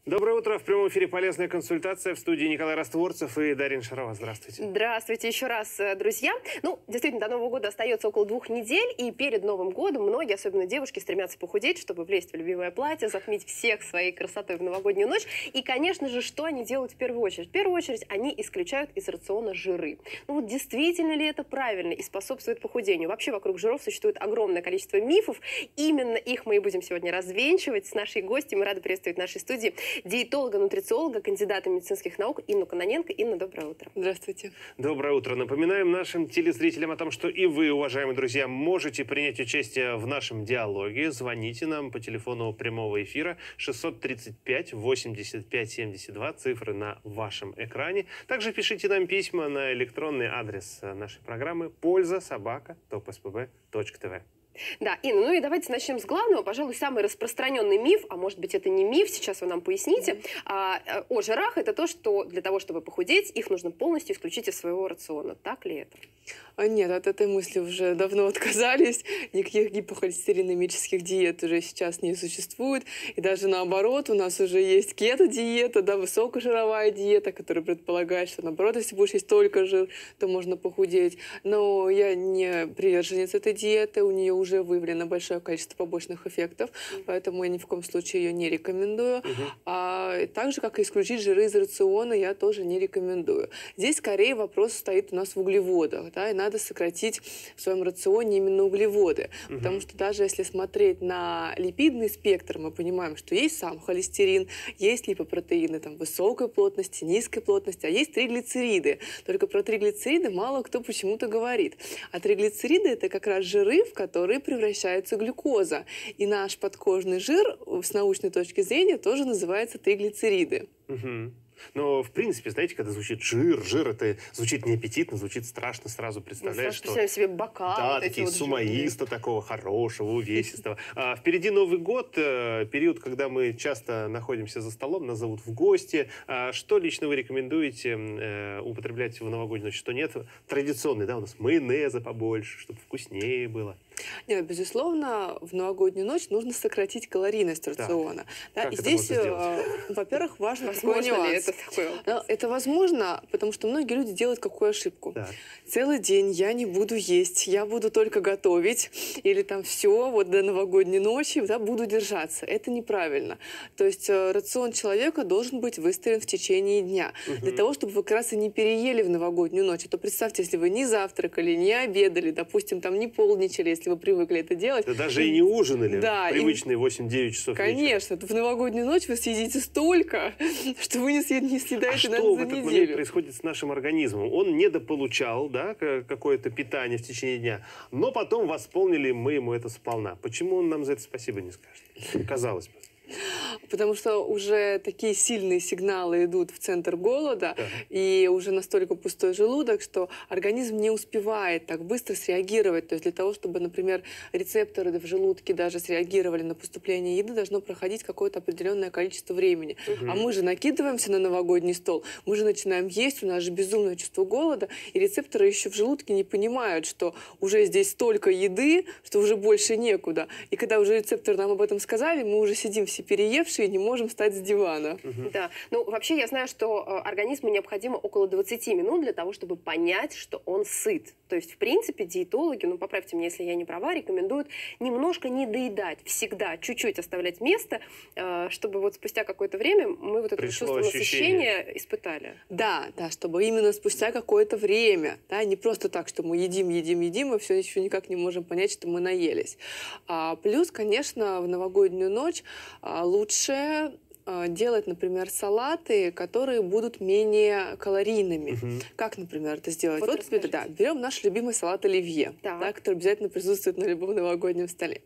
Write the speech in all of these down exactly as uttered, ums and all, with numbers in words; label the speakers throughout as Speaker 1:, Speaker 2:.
Speaker 1: Доброе утро. В прямом эфире полезная консультация. В студии Николай Растворцев и Дарья Шарова. Здравствуйте.
Speaker 2: Здравствуйте еще раз, друзья. Ну, действительно, до Нового года остается около двух недель. И перед Новым годом многие, особенно девушки, стремятся похудеть, чтобы влезть в любимое платье, затмить всех своей красотой в новогоднюю ночь. И, конечно же, что они делают в первую очередь? В первую очередь они исключают из рациона жиры. Ну вот действительно ли это правильно и способствует похудению? Вообще вокруг жиров существует огромное количество мифов. Именно их мы и будем сегодня развенчивать с нашей гостьей. Мы рады приветствовать в нашей студии диетолога, нутрициолога, кандидата медицинских наук Инну Кононенко. Инна, доброе утро.
Speaker 3: Здравствуйте.
Speaker 1: Доброе утро. Напоминаем нашим телезрителям о том, что и вы, уважаемые друзья, можете принять участие в нашем диалоге. Звоните нам по телефону прямого эфира шестьсот тридцать пять восемьдесят пять семьдесят два, цифры на вашем экране. Также пишите нам письма на электронный адрес нашей программы польза собака топ эс пэ бэ точка тэ вэ.
Speaker 2: Да, Инна, ну и давайте начнем с главного. Пожалуй, самый распространенный миф, а может быть это не миф, сейчас вы нам поясните, mm-hmm. а, о жирах, это то, что для того, чтобы похудеть, их нужно полностью исключить из своего рациона. Так ли это?
Speaker 3: А нет, от этой мысли уже давно отказались. Никаких гипохолестеринемических диет уже сейчас не существует. И даже наоборот, у нас уже есть кето-диета, да, высокожировая диета, которая предполагает, что наоборот, если будешь есть только жир, то можно похудеть. Но я не приверженец этой диеты, у нее уже выявлено большое количество побочных эффектов, mm-hmm. поэтому я ни в коем случае ее не рекомендую. Mm-hmm. А так же, как и исключить жиры из рациона, я тоже не рекомендую. Здесь скорее вопрос стоит у нас в углеводах, да, и надо сократить в своем рационе именно углеводы, mm-hmm. потому что даже если смотреть на липидный спектр, мы понимаем, что есть сам холестерин, есть липопротеины там, высокой плотности, низкой плотности, а есть триглицериды. Только про триглицериды мало кто почему-то говорит. А триглицериды — это как раз жиры, в которые превращается глюкоза. И наш подкожный жир с научной точки зрения тоже называется триглицериды.
Speaker 1: Угу. Но, в принципе, знаете, когда звучит жир, жир, это звучит неаппетитно, звучит страшно, сразу представляешь, что...
Speaker 2: Представляем себе бокал.
Speaker 1: Да,
Speaker 2: вот
Speaker 1: такие
Speaker 2: вот
Speaker 1: сумоиста жирные. Такого хорошего, увесистого. А впереди Новый год, период, когда мы часто находимся за столом, нас зовут в гости. А что лично вы рекомендуете употреблять в новогоднюю ночь? Что нет? Традиционный, да, у нас майонеза побольше, чтобы вкуснее было.
Speaker 3: Нет, безусловно, в новогоднюю ночь нужно сократить калорийность рациона. Да, и здесь, во-первых, важно такой нюанс. Это, такое? Это возможно, потому что многие люди делают какую ошибку. Да. Целый день я не буду есть, я буду только готовить, или там все, вот до новогодней ночи, да, буду держаться. Это неправильно. То есть рацион человека должен быть выстроен в течение дня. Угу. Для того, чтобы вы как раз и не переели в новогоднюю ночь. А то представьте, если вы не завтракали, не обедали, допустим, там не полничали, если вы привыкли это делать.
Speaker 1: Да даже и не ужинали,
Speaker 3: да,
Speaker 1: привычные восемь-девять часов
Speaker 3: конечно,
Speaker 1: вечера.
Speaker 3: В новогоднюю ночь вы съедите столько, что вы не, съед, не съедаете,
Speaker 1: а
Speaker 3: наверное,
Speaker 1: что
Speaker 3: за
Speaker 1: в этот
Speaker 3: неделю.
Speaker 1: момент происходит с нашим организмом? Он недополучал, да, какое-то питание в течение дня, но потом восполнили мы ему это сполна. Почему он нам за это спасибо не скажет? Казалось бы.
Speaker 3: Потому что уже такие сильные сигналы идут в центр голода, да. И уже настолько пустой желудок, что организм не успевает так быстро среагировать. То есть для того, чтобы, например, рецепторы в желудке даже среагировали на поступление еды, должно проходить какое-то определенное количество времени. Угу. А мы же накидываемся на новогодний стол, мы же начинаем есть, у нас же безумное чувство голода, и рецепторы еще в желудке не понимают, что уже здесь столько еды, что уже больше некуда. И когда уже рецепторы нам об этом сказали, мы уже сидим все переевшие, не можем встать с дивана.
Speaker 2: Угу. Да. Ну, вообще, я знаю, что организму необходимо около двадцати минут для того, чтобы понять, что он сыт. То есть, в принципе, диетологи, ну, поправьте меня, если я не права, рекомендуют немножко не доедать, всегда чуть-чуть оставлять место, чтобы вот спустя какое-то время мы вот это
Speaker 1: Пришло
Speaker 2: чувство
Speaker 1: ощущение.
Speaker 2: насыщения испытали.
Speaker 3: Да, да, чтобы именно спустя какое-то время, да, не просто так, что мы едим, едим, едим, и все еще никак не можем понять, что мы наелись. А, плюс, конечно, в новогоднюю ночь а, лучше делать, например, салаты, которые будут менее калорийными. Угу. Как, например, это сделать? Вот, вот да, берем наш любимый салат оливье, да, который обязательно присутствует на любом новогоднем столе.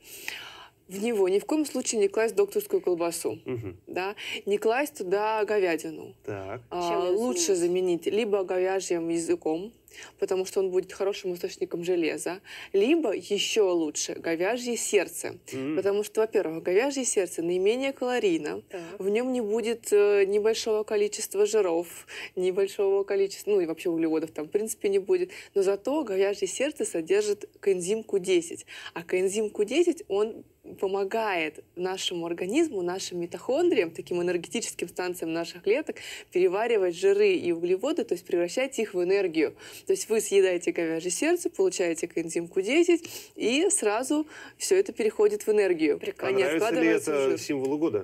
Speaker 3: В него ни в коем случае не класть докторскую колбасу, угу. да, не класть туда говядину.
Speaker 1: Так.
Speaker 3: А, лучше заменить либо говяжьим языком, потому что он будет хорошим источником железа. Либо еще лучше говяжье сердце,
Speaker 1: М.
Speaker 3: потому что, во-первых, говяжье сердце наименее калорийно,
Speaker 2: Так.
Speaker 3: в нем не будет э, небольшого количества жиров, небольшого количества, ну и вообще углеводов там в принципе не будет, но зато говяжье сердце содержит коэнзим ку десять, а коэнзим ку десять, он помогает нашему организму, нашим митохондриям, таким энергетическим станциям наших клеток, переваривать жиры и углеводы, то есть превращать их в энергию. То есть вы съедаете говяжье сердце, получаете коэнзим ку десять, и сразу все это переходит в энергию.
Speaker 1: А
Speaker 3: а не
Speaker 1: нравится ли
Speaker 3: откладывается в
Speaker 1: это
Speaker 3: жир.
Speaker 1: символу года?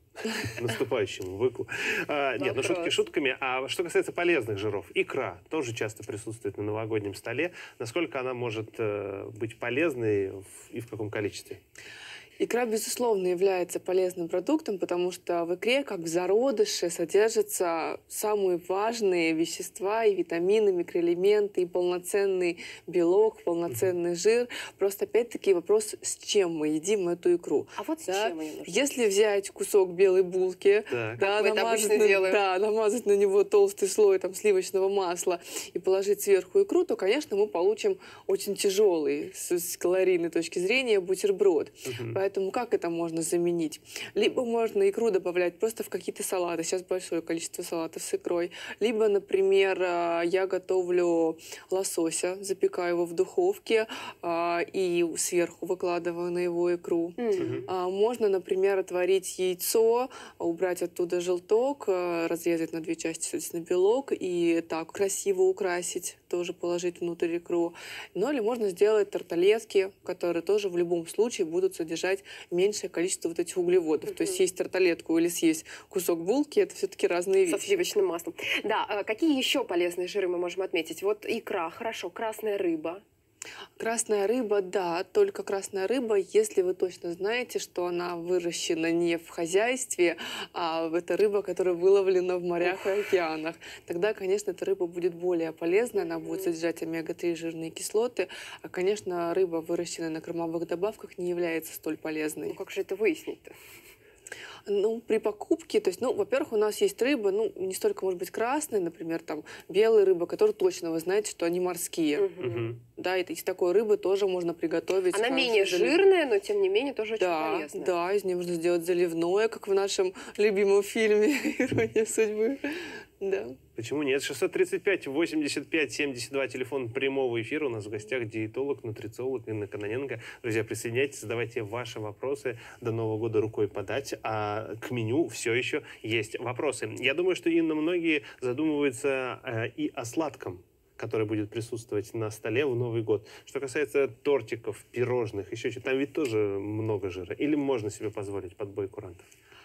Speaker 1: Наступающему выку. А, нет, ну
Speaker 2: Вопрос.
Speaker 1: шутки шутками. А что касается полезных жиров, икра тоже часто присутствует на новогоднем столе. Насколько она может э, быть полезной в- и в каком количестве?
Speaker 3: Икра, безусловно, является полезным продуктом, потому что в икре, как в зародыше, содержатся самые важные вещества и витамины, микроэлементы, и полноценный белок, полноценный жир. Просто, опять-таки, вопрос, с чем мы едим эту икру.
Speaker 2: А вот с
Speaker 3: Да?
Speaker 2: чем ее нужно?
Speaker 3: Если взять кусок белой булки,
Speaker 1: Так.
Speaker 3: да,
Speaker 2: Как мы это
Speaker 3: намазать
Speaker 2: обычно
Speaker 3: на,
Speaker 2: делаем.
Speaker 3: да, намазать на него толстый слой там, сливочного масла и положить сверху икру, то, конечно, мы получим очень тяжелый с, с калорийной точки зрения бутерброд.
Speaker 1: Мгм.
Speaker 3: Поэтому как это можно заменить? Либо можно икру добавлять просто в какие-то салаты. Сейчас большое количество салатов с икрой. Либо, например, а, я готовлю лосося, запекаю его в духовке а, и сверху выкладываю на его икру.
Speaker 2: М.
Speaker 3: А, Можно, например, отварить яйцо, убрать оттуда желток, а, разрезать на две части, соответственно, белок и так красиво украсить, тоже положить внутрь икру. Ну или можно сделать тарталетки, которые тоже в любом случае будут содержать меньшее количество вот этих углеводов. То есть
Speaker 2: Мгм.
Speaker 3: съесть тарталетку или съесть кусок булки — это все-таки разные
Speaker 2: Со
Speaker 3: вещи.
Speaker 2: сливочным маслом. Да, а какие еще полезные жиры мы можем отметить? Вот икра, хорошо, красная рыба.
Speaker 3: Красная рыба, да, только красная рыба, если вы точно знаете, что она выращена не в хозяйстве, а это рыба, которая выловлена в морях и океанах. Тогда, конечно, эта рыба будет более полезна, она будет содержать омега три жирные кислоты. А, конечно, рыба, выращенная на кормовых добавках, не является столь
Speaker 2: Ну
Speaker 3: полезной.
Speaker 2: как же это выяснить-то?
Speaker 3: Ну, при покупке, то есть, ну, во-первых, у нас есть рыба, ну, не столько, может быть, красная, например, там, белая рыба, которая точно вы знаете, что они морские.
Speaker 2: Мгм.
Speaker 1: Мгм.
Speaker 3: Да, и из такой рыбы тоже можно приготовить.
Speaker 2: Она
Speaker 3: хорошее
Speaker 2: менее
Speaker 3: залив-
Speaker 2: жирная, но тем не менее тоже очень
Speaker 3: Да,
Speaker 2: полезная.
Speaker 3: да, из нее можно сделать заливное, как в нашем любимом фильме «Ирония судьбы». Да.
Speaker 1: Почему нет? шестьсот тридцать пять восемьдесят пять семьдесят два, телефон прямого эфира. У нас в гостях диетолог, нутрициолог Инна Кононенко. Друзья, присоединяйтесь, задавайте ваши вопросы. До Нового года рукой подать. А к меню все еще есть вопросы. Я думаю, что, Инна, многие задумываются э, и о сладком, который будет присутствовать на столе в Новый год. Что касается тортиков, пирожных, еще что-то, там ведь тоже много жира. Или можно себе позволить подбой курантов?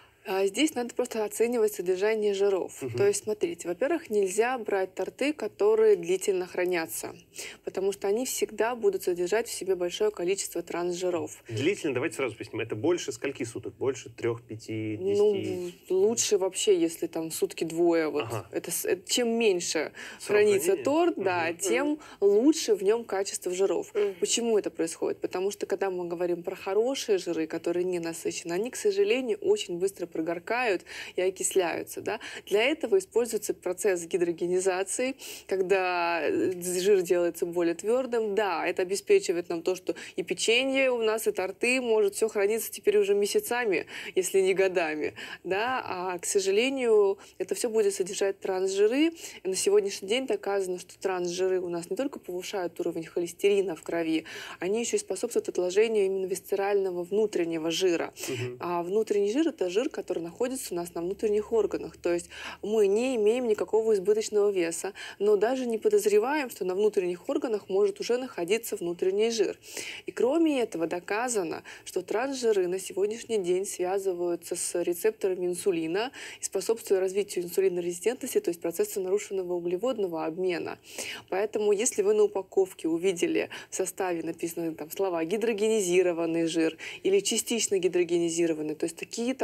Speaker 3: А здесь надо просто оценивать содержание жиров.
Speaker 1: Мгм.
Speaker 3: То есть, смотрите, во-первых, нельзя брать торты, которые длительно хранятся, потому что они всегда будут содержать в себе большое количество трансжиров.
Speaker 1: Длительно, давайте сразу поясним, это больше скольки суток? Больше трех, пяти,
Speaker 3: Ну,
Speaker 1: десяти?
Speaker 3: лучше вообще, если там сутки двое. Вот.
Speaker 1: Ага.
Speaker 3: Это, с- это чем меньше
Speaker 1: Срок
Speaker 3: хранится
Speaker 1: хранения?
Speaker 3: торт, да,
Speaker 1: Мгм.
Speaker 3: тем лучше в нем качество жиров.
Speaker 2: Мгм.
Speaker 3: Почему это происходит? Потому что когда мы говорим про хорошие жиры, которые не насыщены, они, к сожалению, очень быстро прогоркают и окисляются. Да? Для этого используется процесс гидрогенизации, когда э, жир делается более твердым. Да, это обеспечивает нам то, что и печенье у нас, и торты может все храниться теперь уже месяцами, если не годами. Да? А, к сожалению, это все будет содержать трансжиры. И на сегодняшний день доказано, что трансжиры у нас не только повышают уровень холестерина в крови, они еще и способствуют отложению именно висцерального внутреннего жира.
Speaker 1: Мгм.
Speaker 3: А внутренний жир — это жир, который находится у нас на внутренних органах. То есть мы не имеем никакого избыточного веса, но даже не подозреваем, что на внутренних органах может уже находиться внутренний жир. И кроме этого доказано, что трансжиры на сегодняшний день связываются с рецепторами инсулина и способствуют развитию инсулинорезистентности, то есть процессу нарушенного углеводного обмена. Поэтому если вы на упаковке увидели в составе написаны там слова «гидрогенизированный жир» или «частично гидрогенизированный», то есть такие торты лучше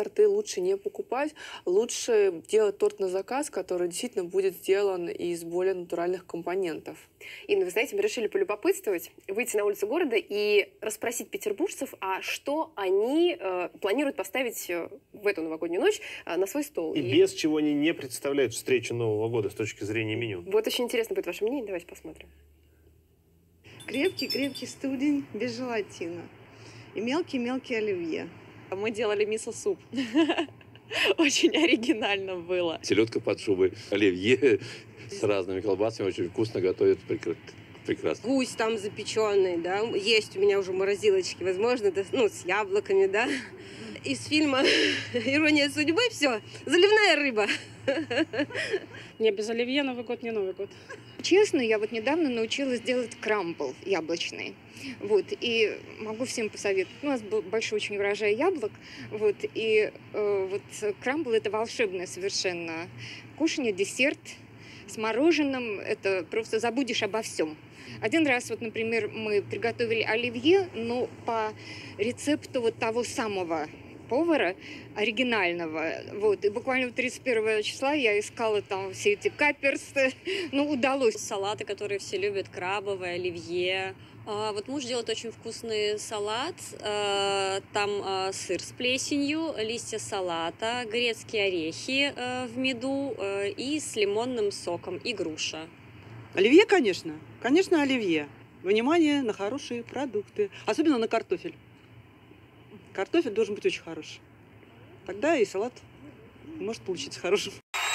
Speaker 3: лучше не покупать, лучше делать торт на заказ, который действительно будет сделан из более натуральных компонентов.
Speaker 2: Инна, вы знаете, мы решили полюбопытствовать, выйти на улицу города и расспросить петербуржцев, а что они э, планируют поставить в эту новогоднюю ночь э, на свой стол.
Speaker 1: И, и без чего они не представляют встречу Нового года с точки зрения меню.
Speaker 2: Вот очень интересно будет ваше мнение, давайте посмотрим.
Speaker 4: Крепкий-крепкий студень без желатина и мелкий-мелкий оливье.
Speaker 5: Мы делали мисо-суп. Очень оригинально было.
Speaker 6: Селедка под шубой, оливье с разными колбасами, очень вкусно готовят, прекрасно.
Speaker 7: Гусь там запеченный, да, есть у меня уже морозилочки, возможно, ну, с яблоками, да. Из фильма «Ирония судьбы» все, заливная рыба.
Speaker 8: Не, без оливье Новый год не Новый год.
Speaker 9: Честно, я вот недавно научилась делать крамбл яблочный. Вот, и могу всем посоветовать. У нас был большой очень урожай яблок. Вот, и э, вот крамбл — это волшебное совершенно кушанье, десерт с мороженым. Это просто забудешь обо всем. Один раз, вот, например, мы приготовили оливье, но по рецепту вот того самого повара оригинального. Вот. И буквально тридцать первого числа я искала там все эти каперсы. Ну, удалось.
Speaker 5: Салаты, которые все любят, крабовые, оливье. А, вот муж делает очень вкусный салат. А, там а, сыр с плесенью, листья салата, грецкие орехи а, в меду а, и с лимонным соком, и груша.
Speaker 10: Оливье, конечно. Конечно, оливье. Внимание на хорошие продукты. Особенно на картофель. Картофель должен быть очень хороший. Тогда и салат может получиться хорошим.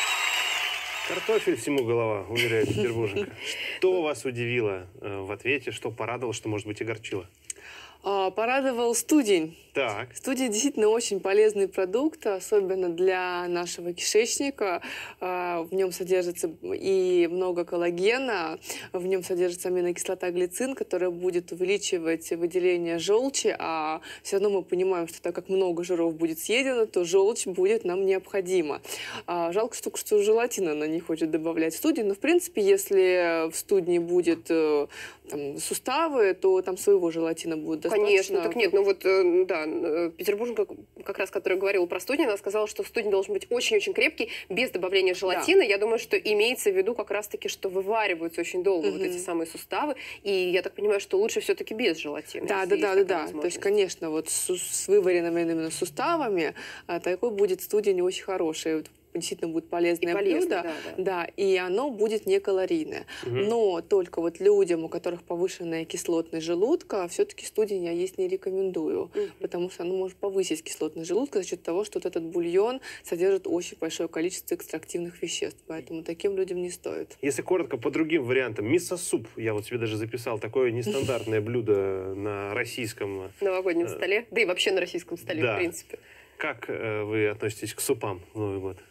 Speaker 1: Картофель всему голова, уверяет петербурженка. Что вас удивило в ответе, что порадовало, что, может быть, огорчило?
Speaker 3: Порадовал студень.
Speaker 1: Так.
Speaker 3: Студень действительно очень полезный продукт, особенно для нашего кишечника. В нем содержится и много коллагена, в нем содержится аминокислота глицин, которая будет увеличивать выделение желчи, а все равно мы понимаем, что так как много жиров будет съедено, то желчь будет нам необходима. Жалко только, что желатина она не хочет добавлять в студень, но в принципе, если в студне будет там, суставы, то там своего желатина будет достаточно.
Speaker 2: Конечно, так нет, ну вот, да, петербурженка, как раз, которая говорила про студень, она сказала, что студень должен быть очень-очень крепкий, без добавления желатина. Да. Я думаю, что имеется в виду как раз-таки, что вывариваются очень долго угу. вот эти самые суставы, и я так понимаю, что лучше все-таки без желатина.
Speaker 3: Да, да, да, да, да. То есть, конечно, вот с, с вываренными именно суставами такой будет студень очень хороший. Действительно будет полезное
Speaker 2: полезно,
Speaker 3: блюдо,
Speaker 2: да, да.
Speaker 3: да, и оно будет не калорийное. Угу. Но только вот людям, у которых повышенная кислотность желудка, все-таки студень я есть не рекомендую, угу. потому что оно может повысить кислотность желудка за счет того, что вот этот бульон содержит очень большое количество экстрактивных веществ, поэтому таким людям не стоит.
Speaker 1: Если коротко, по другим вариантам, мисо-суп, я вот себе даже записал, такое нестандартное блюдо на российском...
Speaker 2: новогоднем столе, да и вообще на российском столе, в принципе.
Speaker 1: Как вы относитесь к супам в Новый год?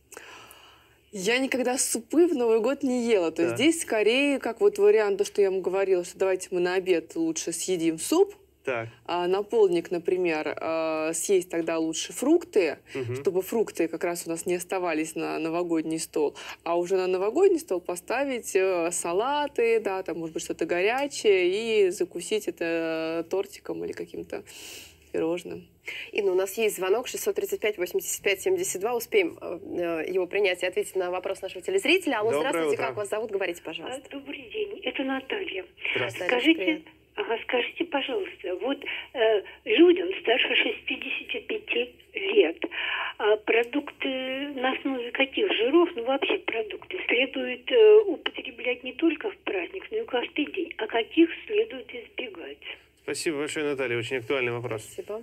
Speaker 3: Я никогда супы в Новый год не ела. То да. есть здесь скорее, как вот вариант, то, что я вам говорила, что давайте мы на обед лучше съедим суп,
Speaker 1: так.
Speaker 3: а на полдник, например, съесть тогда лучше фрукты, угу. чтобы фрукты как раз у нас не оставались на новогодний стол, а уже на новогодний стол поставить салаты, да, там может быть что-то горячее и закусить это тортиком или каким-то пирожным.
Speaker 2: Инна, у нас есть звонок шестьсот тридцать пять восемьдесят пять семьдесят два. Успеем э, его принять и ответить на вопрос нашего телезрителя. Алло,
Speaker 1: Доброе
Speaker 2: здравствуйте,
Speaker 1: утро.
Speaker 2: Как вас зовут? Говорите, пожалуйста.
Speaker 11: Добрый день, это Наталья.
Speaker 1: Здравствуйте.
Speaker 11: Скажите, ага, скажите, пожалуйста, вот э, людям старше шестидесяти пяти лет а продукты на основе каких жиров, ну вообще продукты, следует э, употреблять не только в праздник, но и каждый день, а каких следует избегать?
Speaker 1: Спасибо большое, Наталья. Очень актуальный вопрос.
Speaker 2: Спасибо.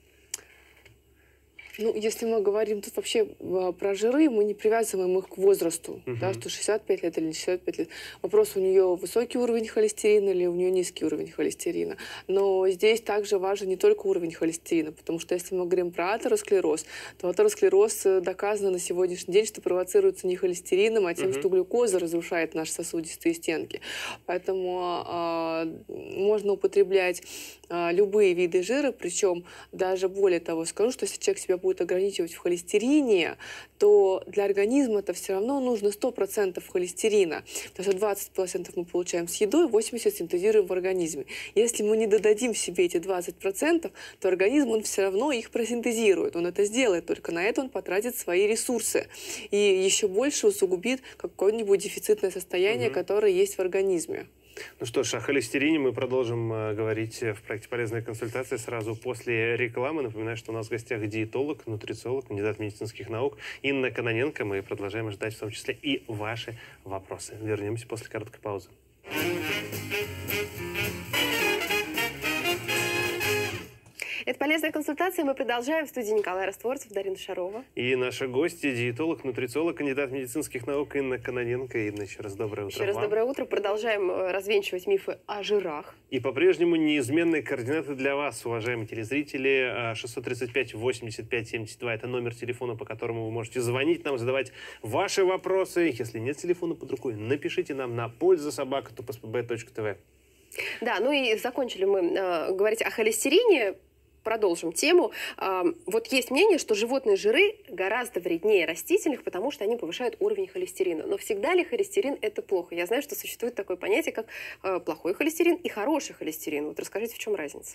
Speaker 3: Ну, если мы говорим тут вообще про жиры, мы не привязываем их к возрасту, uh-huh. да, что шестьдесят пять лет или не шестьдесят пять лет. Вопрос, у нее высокий уровень холестерина или у нее низкий уровень холестерина. Но здесь также важен не только уровень холестерина, потому что если мы говорим про атеросклероз, то атеросклероз доказано на сегодняшний день, что провоцируется не холестерином, а тем, uh-huh. что глюкоза разрушает наши сосудистые стенки. Поэтому э, можно употреблять э, любые виды жира, причем даже более того скажу, что если человек себя будет будет ограничивать в холестерине, то для организма это все равно нужно сто процентов холестерина. Потому что двадцать процентов мы получаем с едой, восемьдесят процентов синтезируем в организме. Если мы не додадим себе эти двадцать процентов, то организм он все равно их просинтезирует. Он это сделает, только на это он потратит свои ресурсы. И еще больше усугубит какое-нибудь дефицитное состояние, угу. которое есть в организме.
Speaker 1: Ну что ж, о холестерине мы продолжим э, говорить в проекте «Полезная консультация» сразу после рекламы. Напоминаю, что у нас в гостях диетолог, нутрициолог, кандидат медицинских наук Инна Кононенко. Мы продолжаем ждать в том числе и ваши вопросы. Вернемся после короткой паузы.
Speaker 2: Это «Полезная консультация». Мы продолжаем. В студии Николай Растворцев, Дарина Шарова.
Speaker 1: И наши гости, диетолог, нутрициолог, кандидат медицинских наук Инна Кононенко. Инна, еще раз доброе утро.
Speaker 2: Еще раз
Speaker 1: вам.
Speaker 2: доброе утро. Продолжаем развенчивать мифы о жирах.
Speaker 1: И по-прежнему неизменные координаты для вас, уважаемые телезрители. шестьсот тридцать пять восемьдесят пять семьдесят два – это номер телефона, по которому вы можете звонить нам, задавать ваши вопросы. Если нет телефона под рукой, напишите нам на польза собака ту пэ эс пэ бэ точка тэ вэ.
Speaker 2: Да, ну и закончили мы э, говорить о холестерине. Продолжим тему. Вот есть мнение, что животные жиры гораздо вреднее растительных, потому что они повышают уровень холестерина. Но всегда ли холестерин – это плохо? Я знаю, что существует такое понятие, как плохой холестерин и хороший холестерин. Вот расскажите, в чем разница?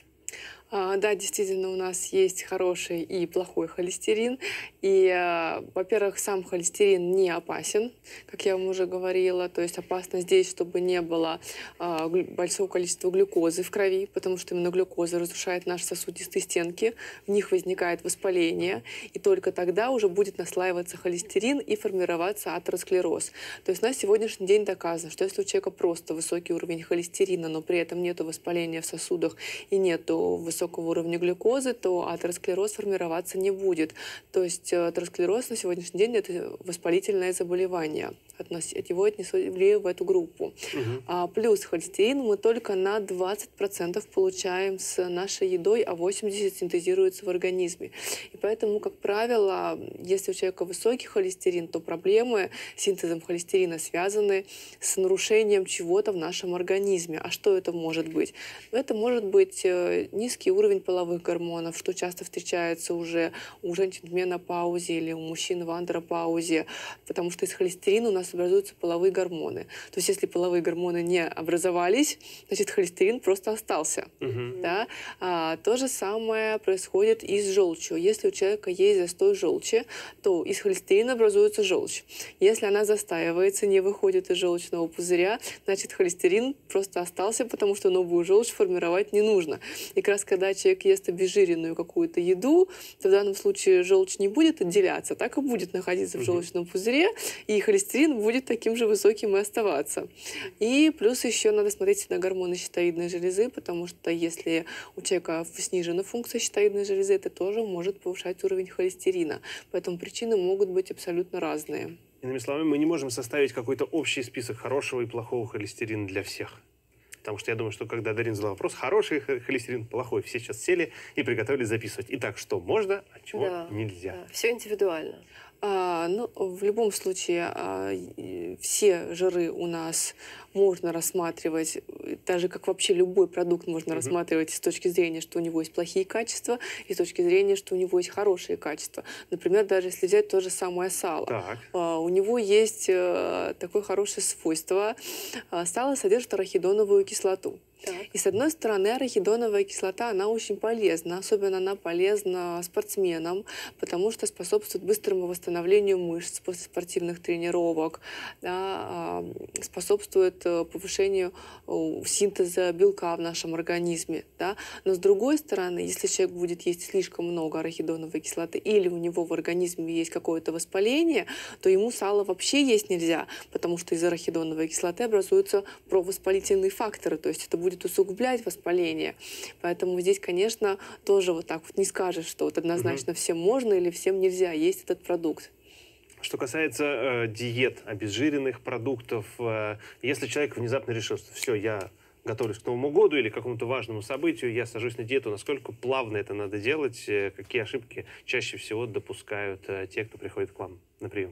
Speaker 3: А, да, действительно, у нас есть хороший и плохой холестерин. И, а, во-первых, сам холестерин не опасен, как я вам уже говорила. То есть опасно здесь, чтобы не было а, большого количества глюкозы в крови, потому что именно глюкоза разрушает наши сосудистые стенки, в них возникает воспаление, и только тогда уже будет наслаиваться холестерин и формироваться атеросклероз. То есть на сегодняшний день доказано, что если у человека просто высокий уровень холестерина, но при этом нет воспаления в сосудах и нет высокого уровня глюкозы, то атеросклероз формироваться не будет. То есть атеросклероз на сегодняшний день – это воспалительное заболевание. Его отнесли в эту группу. Угу. А плюс холестерин мы только на двадцать процентов получаем с нашей едой, а восемьдесят процентов синтезируется в организме. И поэтому, как правило, если у человека высокий холестерин, то проблемы с синтезом холестерина связаны с нарушением чего-то в нашем организме. А что это может быть? Это может быть низкий уровень половых гормонов, что часто встречается уже у женщин в менопаузе или у мужчин в андропаузе, потому что из холестерина у нас образуются половые гормоны. То есть если половые гормоны не образовались, значит холестерин просто остался. Угу. Да? А, то же самое происходит и с желчью. Если у человека есть застой желчи, то из холестерина образуется желчь. Если она застаивается, не выходит из желчного пузыря, значит холестерин просто остался, потому что новую желчь формировать не нужно. И как раз когда человек ест обезжиренную какую-то еду, то в данном случае желчь не будет отделяться, так и будет находиться в желчном пузыре, и холестерин будет таким же высоким и оставаться. И плюс еще надо смотреть на гормоны щитовидной железы, потому что если у человека снижена функция щитовидной железы, это тоже может повышать уровень холестерина. Поэтому причины могут быть абсолютно разные.
Speaker 1: Иными словами, мы не можем составить какой-то общий список хорошего и плохого холестерина для всех. Потому что я думаю, что когда Дарина задала вопрос, хороший холестерин, плохой, все сейчас сели и приготовились записывать. Итак, что можно, а чего
Speaker 2: да,
Speaker 1: нельзя.
Speaker 2: Да, все индивидуально.
Speaker 3: А, ну, в любом случае, а, все жиры у нас можно рассматривать, даже как вообще любой продукт можно mm-hmm. рассматривать с точки зрения, что у него есть плохие качества, и с точки зрения, что у него есть хорошие качества. Например, даже если взять то же самое сало. Так. А, у него есть а, такое хорошее свойство. А, сало содержит арахидоновую кислоту. Так. И с одной стороны, арахидоновая кислота, она очень полезна. Особенно она полезна спортсменам, потому что способствует быстрому восстановлению мышц после спортивных тренировок, да, способствует повышению синтеза белка в нашем организме. Да. Но с другой стороны, если человек будет есть слишком много арахидоновой кислоты или у него в организме есть какое-то воспаление, то ему сало вообще есть нельзя, потому что из арахидоновой кислоты образуются провоспалительные факторы, то есть это будет усугублять воспаление. Поэтому здесь, конечно, тоже вот так вот не скажешь, что вот однозначно угу. всем можно или всем нельзя есть этот продукт.
Speaker 1: Что касается э, диет, обезжиренных продуктов, э, если человек внезапно решил, что все, я готовлюсь к Новому году или к какому-то важному событию, я сажусь на диету, насколько плавно это надо делать, э, какие ошибки чаще всего допускают э, те, кто приходит к вам на прием?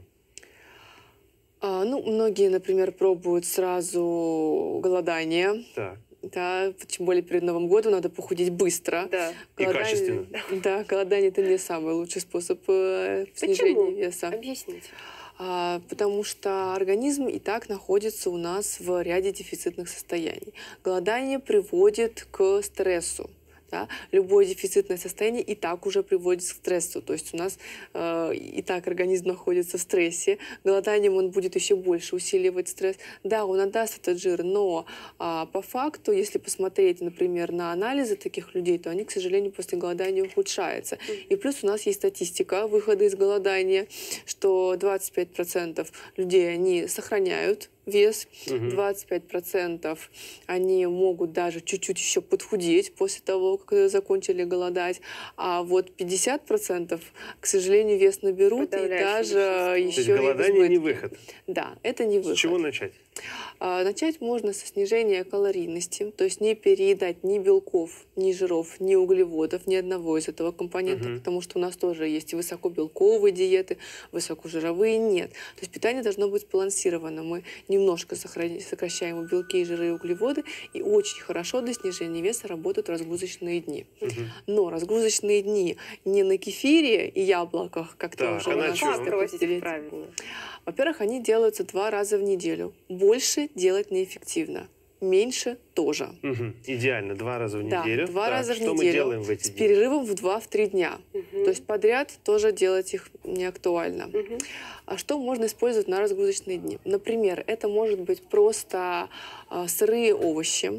Speaker 3: А, ну, многие, например, пробуют сразу голодание.
Speaker 1: Так.
Speaker 3: Да, тем более перед Новым годом надо похудеть быстро.
Speaker 2: Да.
Speaker 1: И качественно.
Speaker 3: Да, голодание – это не самый лучший способ э, снижения
Speaker 2: Почему?
Speaker 3: веса.
Speaker 2: Объясните.
Speaker 3: А, потому что организм и так находится у нас в ряде дефицитных состояний. Голодание приводит к стрессу. Да? Любое дефицитное состояние и так уже приводит к стрессу. То есть у нас э, и так организм находится в стрессе. Голоданием он будет еще больше усиливать стресс. Да, он отдаст этот жир, но э, по факту, если посмотреть, например, на анализы таких людей, то они, к сожалению, после голодания ухудшаются. И плюс у нас есть статистика выхода из голодания, что двадцать пять процентов людей они сохраняют вес, двадцать пять процентов они могут даже чуть-чуть еще подхудеть после того, как закончили голодать, а вот пятьдесят процентов, к сожалению, вес наберут и даже еще.
Speaker 1: То есть голодание не выход.
Speaker 3: Да, это не выход.
Speaker 1: С чего начать?
Speaker 3: А, начать можно со снижения калорийности, то есть не переедать ни белков, ни жиров, ни углеводов, ни одного из этого компонента,
Speaker 1: Мгм.
Speaker 3: потому что у нас тоже есть и высокобелковые диеты, высокожировые нет. То есть питание должно быть сбалансировано. Мы немножко сохраня- сокращаем белки, жиры и углеводы, и очень хорошо для снижения веса работают разгрузочные дни.
Speaker 1: Мгм.
Speaker 3: Но разгрузочные дни не на кефире и яблоках, как
Speaker 1: Так,
Speaker 3: тоже
Speaker 1: а
Speaker 3: у
Speaker 1: на
Speaker 3: нас
Speaker 1: чём?
Speaker 3: принято
Speaker 2: Бросить
Speaker 3: делить.
Speaker 2: правильно.
Speaker 3: Во-первых, они делаются два раза в неделю. Больше делать неэффективно. Меньше тоже.
Speaker 1: Мгм. Идеально, два раза в
Speaker 3: Да,
Speaker 1: неделю.
Speaker 3: два
Speaker 1: Так,
Speaker 3: раза в
Speaker 1: что мы
Speaker 3: неделю
Speaker 1: делаем в эти
Speaker 3: с
Speaker 1: дни?
Speaker 3: перерывом в два-три дня. То есть подряд тоже делать их не актуально. А что можно использовать на разгрузочные дни? Например, это может быть просто а, сырые овощи.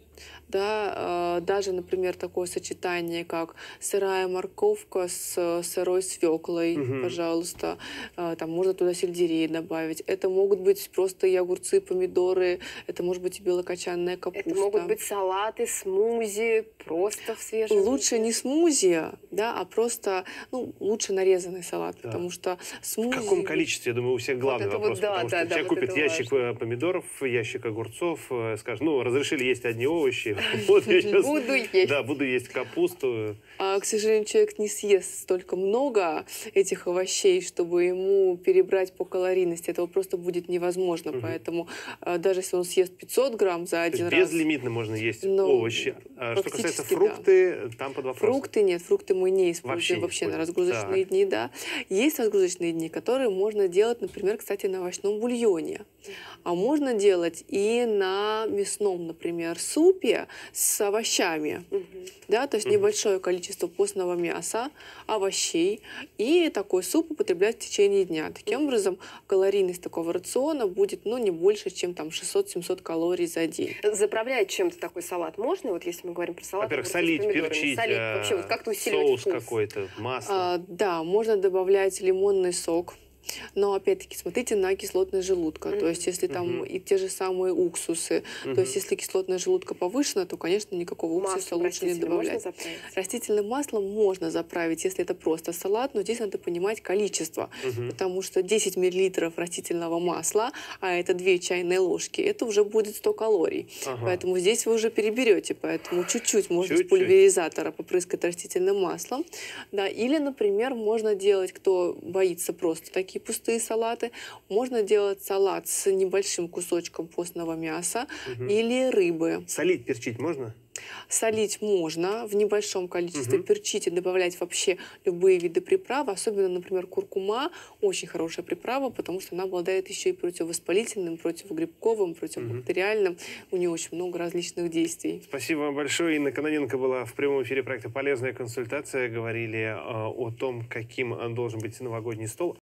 Speaker 3: Да, э, даже, например, такое сочетание, как сырая морковка с э, сырой свеклой,
Speaker 1: Мгм.
Speaker 3: пожалуйста. Э, Там можно туда сельдерей добавить. Это могут быть просто и огурцы, помидоры. Это может быть и белокочанная капуста.
Speaker 2: Это могут быть салаты, смузи, просто в свежем
Speaker 3: Лучше не смузи, да, а просто, ну, лучше нарезанный салат,
Speaker 1: Да.
Speaker 3: потому что
Speaker 1: В
Speaker 3: смузи...
Speaker 1: каком количестве? Я думаю, у всех главный
Speaker 2: это вот
Speaker 1: вопрос.
Speaker 2: да,
Speaker 1: потому
Speaker 2: да,
Speaker 1: что
Speaker 2: да,
Speaker 1: человек
Speaker 2: вот
Speaker 1: купит
Speaker 2: это
Speaker 1: ящик
Speaker 2: важно.
Speaker 1: э, помидоров, ящик огурцов, э, скажет, ну, разрешили есть одни овощи, вот я сейчас...
Speaker 2: Буду есть.
Speaker 1: Да, буду есть капусту.
Speaker 3: А, к сожалению, человек не съест столько много этих овощей, чтобы ему перебрать по калорийности. Этого просто будет невозможно.
Speaker 1: Мгм.
Speaker 3: Поэтому а, даже если он съест пятьсот грамм за
Speaker 1: То
Speaker 3: один
Speaker 1: есть
Speaker 3: раз...
Speaker 1: безлимитно можно есть
Speaker 3: Ну,
Speaker 1: овощи. А что касается
Speaker 3: практически, да.
Speaker 1: фрукты, там под вопросом.
Speaker 3: Фрукты нет, фрукты мы не используем
Speaker 1: Вообще
Speaker 3: вообще,
Speaker 1: не
Speaker 3: на
Speaker 1: используем.
Speaker 3: разгрузочные
Speaker 1: Так.
Speaker 3: дни, да. Есть разгрузочные дни, которые можно делать, например, кстати, на овощном бульоне. А можно делать и на мясном, например, супе с овощами. Да, то есть
Speaker 1: Мгм.
Speaker 3: небольшое количество постного мяса, овощей, и такой суп употреблять в течение дня. Таким образом, калорийность такого рациона будет, ну, не больше, чем там шестьсот-семьсот калорий за день.
Speaker 2: Заправлять чем-то такой салат можно? Вот если мы говорим про салат.
Speaker 1: Во-первых,
Speaker 2: огурцы с
Speaker 1: солить,
Speaker 2: помидорами.
Speaker 1: перчить,
Speaker 2: Солить.
Speaker 1: э,
Speaker 2: Вообще, вот как-то усиливать
Speaker 1: соус
Speaker 2: вкус.
Speaker 1: какой-то, масло.
Speaker 3: А, да, можно добавлять лимонный сок. Но опять-таки смотрите на кислотность желудка. То есть если там
Speaker 1: Мгм.
Speaker 3: и те же самые уксусы,
Speaker 1: Мгм.
Speaker 3: то есть если кислотность желудка повышена, то, конечно, никакого уксуса
Speaker 2: Маслом
Speaker 3: лучше не
Speaker 2: растительным можно
Speaker 3: добавлять.
Speaker 2: заправить?
Speaker 3: Растительным маслом можно заправить, если это просто салат, но здесь надо понимать количество.
Speaker 1: Мгм.
Speaker 3: Потому что десять миллилитров растительного масла, а это две чайные ложки, это уже будет сто калорий.
Speaker 1: Ага.
Speaker 3: Поэтому здесь вы уже переберете. Поэтому чуть-чуть можно
Speaker 1: Чуть-чуть.
Speaker 3: с пульверизатора попрыскать растительным маслом. Да. Или, например, можно делать, кто боится просто такие пустые салаты, можно делать салат с небольшим кусочком постного мяса
Speaker 1: Мгм.
Speaker 3: или рыбы.
Speaker 1: Солить, перчить можно?
Speaker 3: Солить можно в небольшом количестве,
Speaker 1: Мгм.
Speaker 3: перчить и добавлять вообще любые виды приправ, особенно, например, куркума, очень хорошая приправа, потому что она обладает еще и противовоспалительным, противогрибковым, противобактериальным, у нее очень много различных действий.
Speaker 1: Спасибо вам большое. Инна Кононенко была в прямом эфире проекта «Полезная консультация». Говорили э, о том, каким э, должен быть новогодний стол.